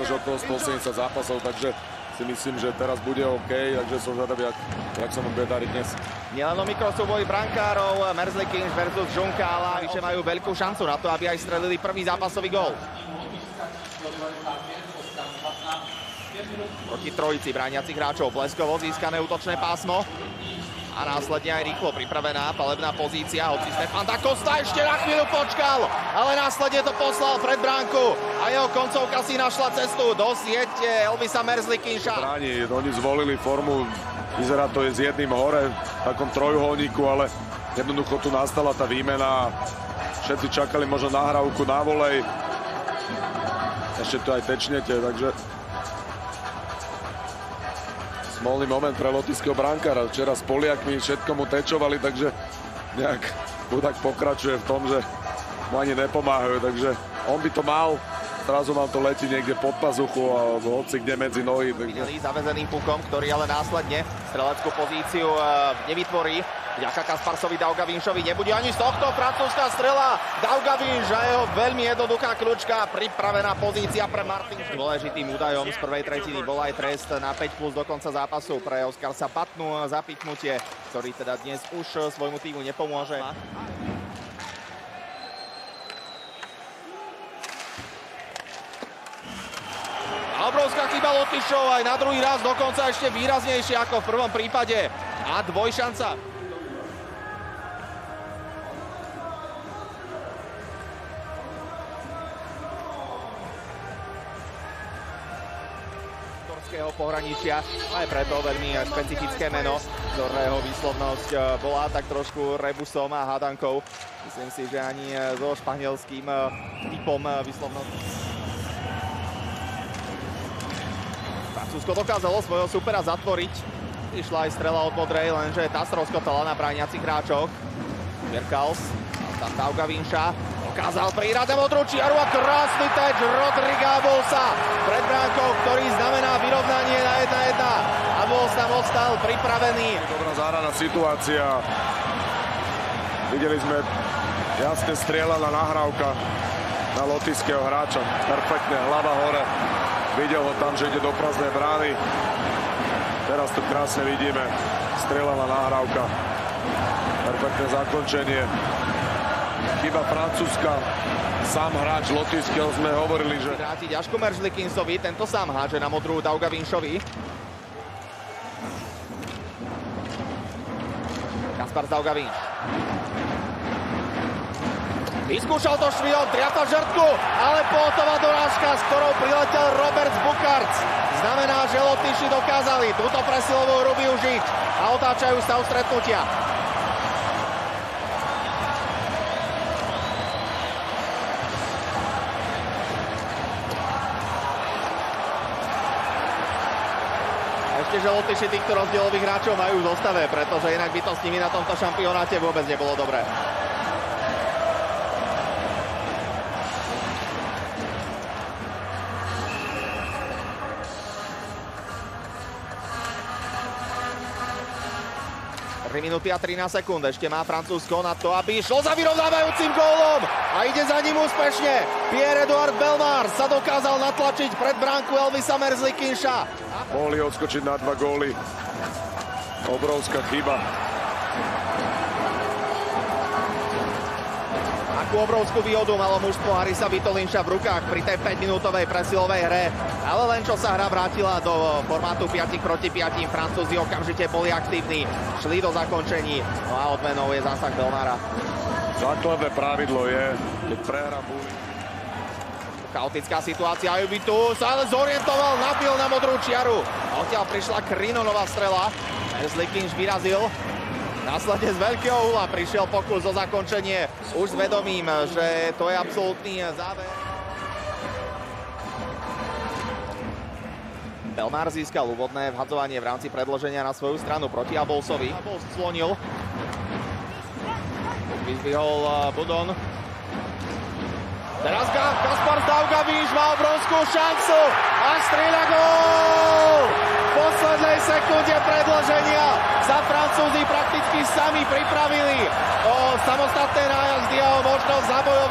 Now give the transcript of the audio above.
už okolo 180 zápasov, takže si myslím, že teraz bude OK, takže som zvedavý, jak sa mu bude dariť dnes. Nielen o mikrosúboji brankárov, Merzlikins versus Žunkála, že majú veľkú šancu na to, aby aj strelili prvý zápasový gól. Proti trojici brániacich hráčov bleskovo získané útočné pásmo. A následne aj rýchlo pripravená palebná pozícia, hoci Stefan da Costa ešte na chvíľu počkal, ale následne to poslal pred bránku a jeho koncovka si našla cestu do siete Elvisa Merzlikinša. Oni zvolili formu, vyzerá to je s jedným hore, v takom trojuholníku, ale jednoducho tu nastala tá výmena. Všetci čakali možno nahrávku na volej. Ešte to aj tečnete, takže smolný moment pre lotyšského brankára. Včera s Poliakmi všetko mu tečovali, takže nejak Budak pokračuje v tom, že mu ani nepomáhajú, takže on by to mal. Zrazu vám to letí niekde pod pazuchu alebo hoci kde medzi nohy. Videli zavezeným pukom, ktorý ale následne streleckú pozíciu nevytvorí. Vďaka Kasparsovi Daugavinšovi nebude ani z tohto francúzska strela. Daugavinš a jeho veľmi jednoduchá kľúčka, pripravená pozícia pre Martinša. Dôležitým údajom z prvej tretiny bol aj trest na 5+ do konca zápasu pre Oskarsa Patnu za piknutie, ktorý teda dnes už svojmu týmu nepomôže. Obrovská chyba Lotyšov, aj na druhý raz dokonca ešte výraznejšie ako v prvom prípade. A dvojšanca. Pohraničia, aj preto veľmi špecifické meno, ktorého výslovnosť bola tak trošku rebusom a hádankou. Myslím si, že ani so španielským typom výslovnosti. Francúzsko dokázalo svojho supera zatvoriť. Išla aj strela od modrej, lenže tá stroskotala na brániacich hráčoch. Verkals, tam Daugavinša. Dokázal prihrať na modrú čiaru a krásny teč Rodriga Abolsa pred bránkou, ktorý znamená vyrovnanie na 1-1. Abols tam ostal pripravený. Dobrá zahraná situácia. Videli sme jasne strieľaná nahrávka na lotyšského hráča. Perfektne, hlava hore. Videl ho tam, že ide do prázdnej brány. Teraz tu krásne vidíme. Strieľaná nahrávka. Perfektné zakončenie. Chyba Francúzska, sám hráč lotyšského, sme hovorili, že... Vráti ťažko Merzlikinsovi, tento sám háže na modrú Daugavinšovi. Kaspar Daugavinš. Vyskúšal to Švihov, triafa žrtku, ale pohotová dorážka, s ktorou priletel Robert Bukarc. Znamená, že Lotyši dokázali túto presilovú hru využiť a otáčajú sa u stretnutia. Že Lotyši týchto rozdielových hráčov majú v zostave, pretože inak by to s nimi na tomto šampionáte vôbec nebolo dobré. Minúty a 13 sekúnd. Ešte má Francúzsko na to, aby išlo za vyrovnávajúcim gólom. A ide za ním úspešne. Pierre-Edouard Bellemare sa dokázal natlačiť pred bránku Elvisa Merzlikinša. Mohli odskočiť na 2 góly. Obrovská chyba. Akú obrovskú výhodu malo mužstvo Harisa Vitolinša v rukách pri tej 5-minútovej presilovej hre. Ale len čo sa hra vrátila do formátu 5 proti 5, Francúzi okamžite boli aktívni, šli do zakončení. No a odmenou je zásah Bellemara. Základné pravidlo je, keď prehra búli. Chaotická situácia, Juventus sa ale zorientoval, nabil na modrú čiaru. Odtiaľ prišla Krinonová strela. Merzlikinš vyrazil. Následne z veľkého uhla prišiel pokus o zakončenie už s vedomím, že to je absolútny záver. Bellemare získal úvodné vhadzovanie v rámci predĺženia na svoju stranu proti Abolsovi. Abols sklonil. Vyzvihol Budon. Teraz Kaspar Daugavinš má obrovskú šancu a strieľa gól! V poslednej sekunde predĺženia sa Francúzi prakticky sami pripravili o samostatné nájazdy a o možnosť zabojovať